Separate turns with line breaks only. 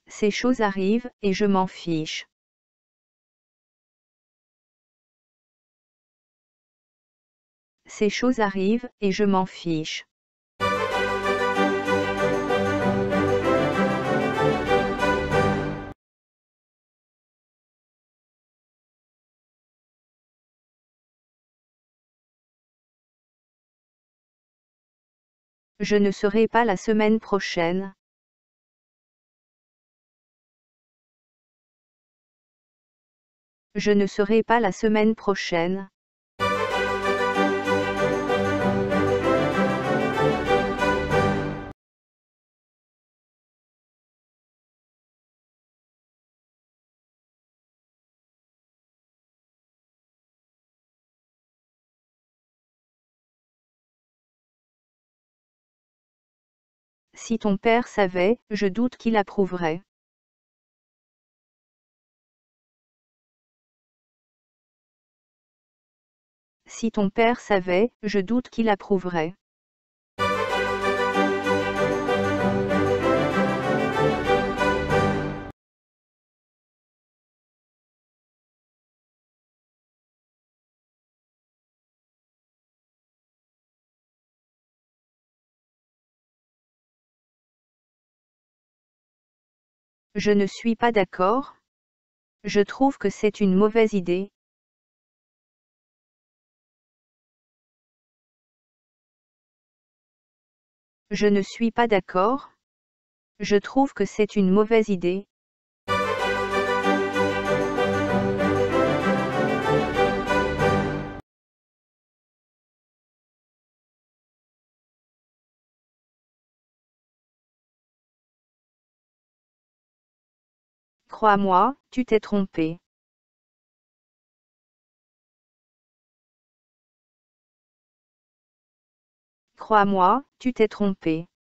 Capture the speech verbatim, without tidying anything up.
Ces choses arrivent, et je m'en fiche. Ces choses arrivent, et je m'en fiche. Je ne serai pas la semaine prochaine. Je ne serai pas la semaine prochaine. Si ton père savait, je doute qu'il approuverait. Si ton père savait, je doute qu'il approuverait. Je ne suis pas d'accord. Je trouve que c'est une mauvaise idée. Je ne suis pas d'accord. Je trouve que c'est une mauvaise idée. Crois-moi, tu t'es trompé. Crois-moi, tu t'es trompé.